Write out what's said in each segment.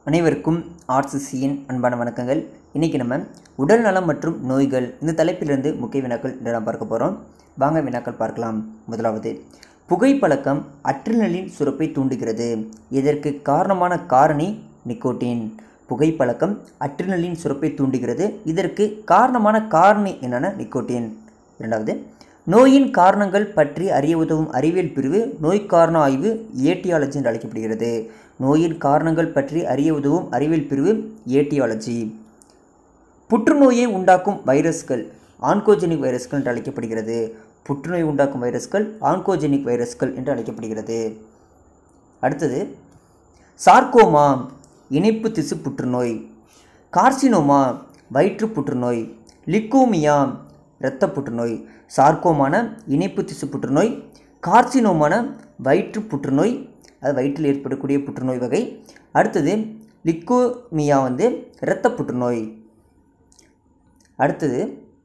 அனைவருக்கும் ஆர்சிசியின் அன்பான வணக்கங்கள். இன்றைக்கி நம்ம உடல் நலம் மற்றும் நோய்கள் இந்த தலைப்பிலிருந்து முக்கிய வினாக்கள் நாம் பார்க்க போகிறோம். வாங்க வினாக்கள் பார்க்கலாம். முதலாவது, புகைப்பழக்கம் அட்ரினலின் சுரப்பை தூண்டுகிறது. இதற்கு காரணமான காரணி நிக்கோட்டின். புகைப்பழக்கம் அட்ரினலின் சுரப்பை தூண்டுகிறது. இதற்கு காரணமான காரணி என்னென்ன? நிக்கோட்டின். இரண்டாவது, நோயின் காரணங்கள் பற்றி அறிய உதவும் அறிவியல் பிரிவு நோய் காரண ஆய்வு ஏட்டியாலஜி என்று அழைக்கப்படுகிறது. நோயின் காரணங்கள் பற்றி அறிய உதவும் அறிவியல் பிரிவு ஏட்டியாலஜி. புற்றுநோயை உண்டாக்கும் வைரஸ்கள் ஆன்கோஜெனிக் வைரஸ்கள் என்று அழைக்கப்படுகிறது. புற்றுநோய் உண்டாக்கும் வைரஸ்கள் ஆன்கோஜெனிக் வைரஸ்கள் என்று அழைக்கப்படுகிறது. அடுத்தது, சார்கோமா இணைப்பு திசு புற்றுநோய், கார்சினோமா வயிற்று புற்றுநோய், லிக்கோமியா இரத்த புற்றுநோய். சார்கோமான இணைப்பு திசு புற்றுநோய், கார்சினோமான வயிற்று புற்றுநோய், அது வயிற்றில் ஏற்படக்கூடிய புற்றுநோய் வகை. அடுத்தது லிக்கோமியா இரத்த புற்றுநோய். அடுத்தது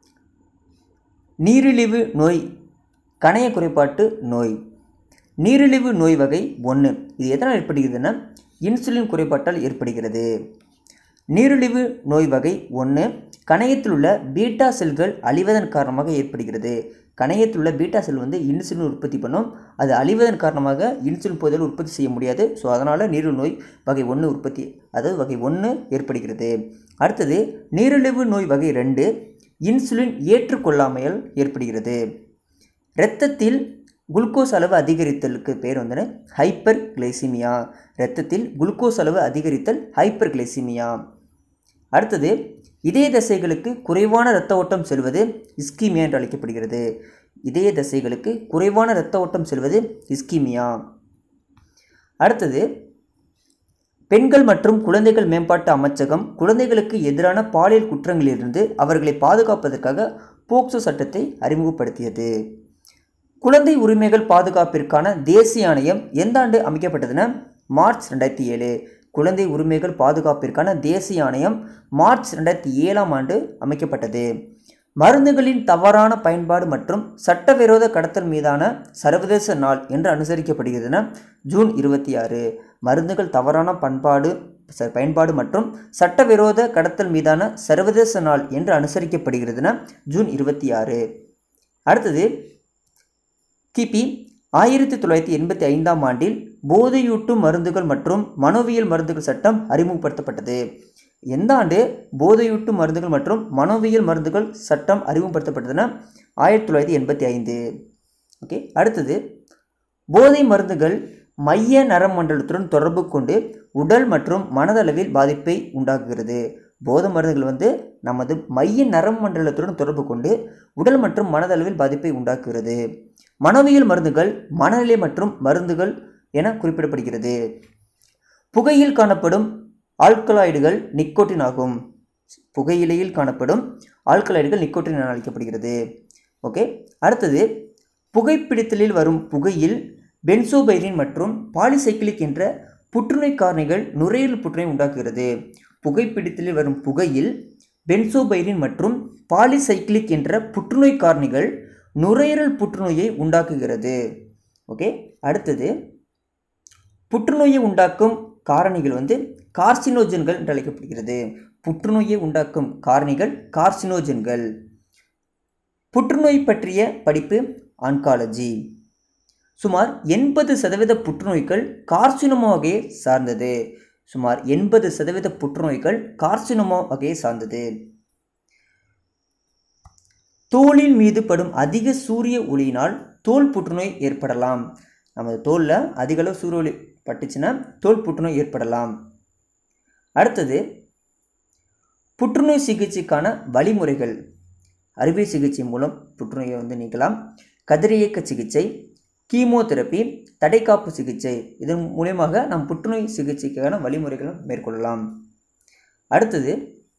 நீரிழிவு நோய் கணைய குறைபாட்டு நோய். நீரிழிவு நோய் வகை 1 இது எதனால் ஏற்படுகிறதுன்னா இன்சுலின் குறைபாட்டால் ஏற்படுகிறது. நீரிழிவு நோய் வகை 1 கணையத்தில் உள்ள பீட்டா செல்கள் அழிவதன் காரணமாக ஏற்படுகிறது. கணையத்தில் உள்ள பீட்டா செல் இன்சுலின் உற்பத்தி பண்ணும். அது அழிவதன் காரணமாக இன்சுலின் போதில் உற்பத்தி செய்ய முடியாது. ஸோ அதனால் நீரிழிவு நோய் வகை 1 உற்பத்தி, அதாவது வகை 1 ஏற்படுகிறது. அடுத்தது நீரிழிவு நோய் வகை 2 இன்சுலின் ஏற்றுக்கொள்ளாமையால் ஏற்படுகிறது. இரத்தத்தில் குளுக்கோஸ் அளவு அதிகரித்தலுக்கு பேர் ஹைப்பர் கிளைசிமியா. இரத்தத்தில் குளுக்கோஸ் அளவு அதிகரித்தல் ஹைப்பர் கிளைசிமியா. அடுத்தது இதய தசைகளுக்கு குறைவான இரத்த ஓட்டம் செல்வது இஸ்கீமியா என்று அழைக்கப்படுகிறது. இதய தசைகளுக்கு குறைவான இரத்த ஓட்டம் செல்வது இஸ்கீமியா. அடுத்தது பெண்கள் மற்றும் குழந்தைகள் மேம்பாட்டு அமைச்சகம் குழந்தைகளுக்கு எதிரான பாலியல் குற்றங்களிலிருந்து அவர்களை பாதுகாப்பதற்காக போக்சோ சட்டத்தை அறிமுகப்படுத்தியது. குழந்தை உரிமைகள் பாதுகாப்பிற்கான தேசிய ஆணையம் எந்த ஆண்டு அமைக்கப்பட்டதுன்னா மார்ச் 2007. குழந்தை உரிமைகள் பாதுகாப்பிற்கான தேசிய ஆணையம் மார்ச் 2007ஆம் ஆண்டு அமைக்கப்பட்டது. மருந்துகளின் தவறான பயன்பாடு மற்றும் சட்டவிரோத கடத்தல் மீதான சர்வதேச நாள் என்று அனுசரிக்கப்படுகிறதுனா ஜூன் 26. மருந்துகள் தவறான பயன்பாடு மற்றும் சட்டவிரோத கடத்தல் மீதான சர்வதேச நாள் என்று அனுசரிக்கப்படுகிறதுனா ஜூன் 26. அடுத்தது கிபி 1985ஆம் ஆண்டில் போதையூட்டும் மருந்துகள் மற்றும் மனோவியல் மருந்துகள் சட்டம் அறிமுகப்படுத்தப்பட்டது. எந்த ஆண்டு போதையூட்டும் மருந்துகள் மற்றும் மனோவியல் மருந்துகள் சட்டம் அறிமுகப்படுத்தப்பட்டதுன்னா 1985. ஓகே. அடுத்தது போதை மருந்துகள் மைய நரமண்டலத்துடன் தொடர்பு கொண்டு உடல் மற்றும் மனதளவில் பாதிப்பை உண்டாக்குகிறது. போதை மருந்துகள் நமது மைய நரமண்டலத்துடன் தொடர்பு கொண்டு உடல் மற்றும் மனதளவில் பாதிப்பை உண்டாக்குகிறது. மனோவியல் மருந்துகள் மனநிலை மற்றும் மருந்துகள் என குறிப்பிடப்படுகிறது. புகையில் காணப்படும் ஆல்கலாய்டுகள் நிக்கோட்டின் ஆகும். புகையிலையில் காணப்படும் ஆல்கலாய்டுகள் நிக்கோட்டின் என அழைக்கப்படுகிறது. ஓகே. அடுத்தது புகைப்பிடித்தலில் வரும் புகையில் பென்சோபைரின் மற்றும் பாலிசைக்கிளிக் என்ற புற்றுநோய் காரணிகள் நுரையீரல் புற்றுநோய் உண்டாக்குகிறது. புகைப்பிடித்தலில் வரும் புகையில் பென்சோபைரின் மற்றும் பாலிசைக்கிளிக் என்ற புற்றுநோய் காரணிகள் நுரையீரல் புற்றுநோயை உண்டாக்குகிறது. ஓகே. அடுத்தது புற்றுநோயை உண்டாக்கும் காரணிகள் கார்சினோஜன்கள் என்று அழைக்கப்படுகிறது. புற்றுநோயை உண்டாக்கும் காரணிகள் கார்சினோஜன்கள். புற்றுநோய் பற்றிய படிப்பு ஆன்காலஜி. சுமார் 80% புற்றுநோய்கள் கார்சினோமா வகையை சார்ந்தது. சுமார் 80% புற்றுநோய்கள் கார்சினோமா வகையை சார்ந்தது. தோலின் மீது படும் அதிக சூரிய ஒளியினால் தோல் புற்றுநோய் ஏற்படலாம். நமது தோலில் அதிக அளவு சூரிய ஒளி பட்டுச்சுன்னா தோல் புற்றுநோய் ஏற்படலாம். அடுத்தது புற்றுநோய் சிகிச்சைக்கான வழிமுறைகள். அறுவை சிகிச்சை மூலம் புற்றுநோயை நீக்கலாம். கதிரியக்க சிகிச்சை, கீமோதெரப்பி, தடைக்காப்பு சிகிச்சை, இதன் மூலமாக நாம் புற்றுநோய் சிகிச்சைக்கான வழிமுறைகளை மேற்கொள்ளலாம். அடுத்தது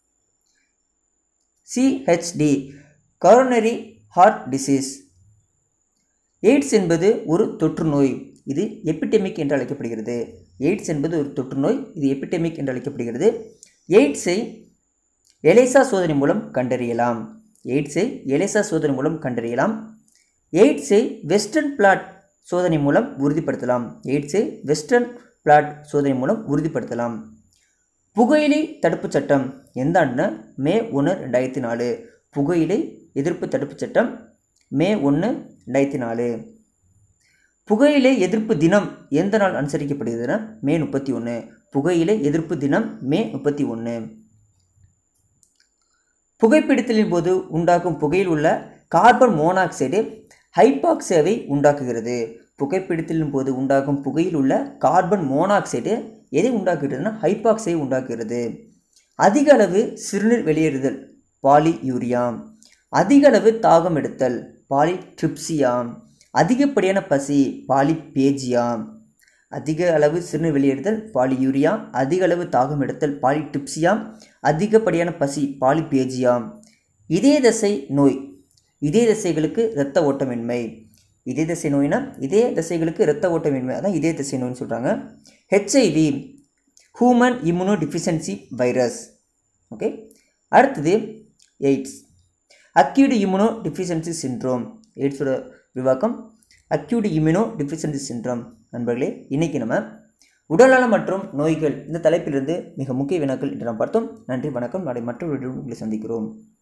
CHD coronary heart disease. AIDS என்பது ஒரு தொற்று நோய். இது எபிடெமிக் என்று அழைக்கப்படுகிறது. எய்ட்ஸ் என்பது ஒரு தொற்று நோய். இது எபிடெமிக் என்று அழைக்கப்படுகிறது. எய்ட்ஸை எலிசா சோதனை மூலம் கண்டறியலாம். எய்ட்ஸை வெஸ்டர்ன் பிளாட் சோதனை மூலம் உறுதிப்படுத்தலாம். புகையிலை தடுப்பு சட்டம் எந்த ஆண்டுனா மே 1 2004. புகையிலை எதிர்ப்பு தடுப்பு சட்டம் மே 1 2004. புகையிலை எதிர்ப்பு தினம் எந்த நாள் அனுசரிக்கப்படுகிறதுனா மே 31. புகையிலை எதிர்ப்பு தினம் மே 31. புகைப்பிடித்தலின் போது உண்டாக்கும் புகையில் உள்ள கார்பன் மோனாக்சைடு ஹைபாக்சேவை உண்டாக்குகிறது. புகைப்பிடித்தலின் போது உண்டாகும் புகையில் உள்ள கார்பன் மோனாக்சைடு எதை உண்டாக்குகிறதுனா ஹைபாக்சை உண்டாக்குகிறது. அதிக அளவு சிறுநீர் வெளியேறுதல் பாலியூரியா. அதிக அளவு தாகம் எடுத்தல் பாலிட்ரிப்சியா. அதிகப்படியான பசி பாலிபேஜியா. அதிக அளவு சிறுநீர் வெளியேறுதல் பாலியூரியா. அதிக அளவு தாகம் எடுத்தல் பாலிட்ரிப்சியா. அதிகப்படியான பசி பாலிபேஜியா. இதய தசை நோய் இதய தசைகளுக்கு இரத்த ஓட்டமின்மை. இதய தசை நோய்னா இதய தசைகளுக்கு இரத்த ஓட்டமின்மை, அதான் இதய தசை நோய்னு சொல்கிறாங்க. HIV human immunodeficiency virus. Okay, அடுத்தது AIDS acute immunodeficiency syndrome. எய்ட்ஸோட விவாக்கம் அக்யூட் இம்யூனோ டிஃபிஷியன்சி சிண்ட்ரோம். நண்பர்களே, இன்றைக்கி நம்ம உடல்நலம் மற்றும் நோய்கள் இந்த தலைப்பிலிருந்து மிக முக்கிய வினாக்கள் என்று நாம் பார்த்தோம். நன்றி, வணக்கம். நாளை மற்றொரு வீடியோவில் உங்களை சந்திக்கிறோம்.